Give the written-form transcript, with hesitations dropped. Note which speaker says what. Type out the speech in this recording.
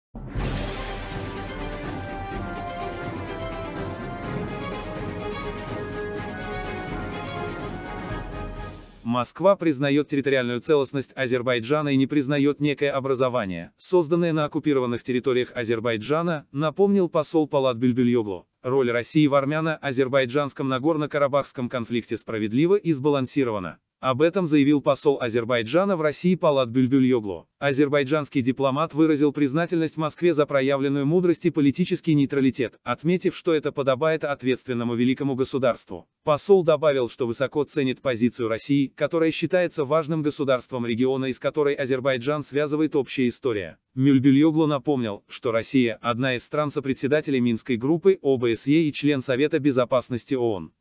Speaker 1: Москва признает территориальную целостность Азербайджана и не признает некое образование, созданное на оккупированных территориях Азербайджана, напомнил посол Полат Бюльбюльоглу. Роль России в армяно-азербайджанском Нагорно-Карабахском конфликте справедлива и сбалансирована. Об этом заявил посол Азербайджана в России Полат Бюльбюльоглу. Азербайджанский дипломат выразил признательность Москве за проявленную мудрость и политический нейтралитет, отметив, что это подобает ответственному великому государству. Посол добавил, что высоко ценит позицию России, которая считается важным государством региона и с которой Азербайджан связывает общая история. Бюльбюльоглу напомнил, что Россия – одна из стран-сопредседателей Минской группы ОБСЕ и член Совета Безопасности ООН.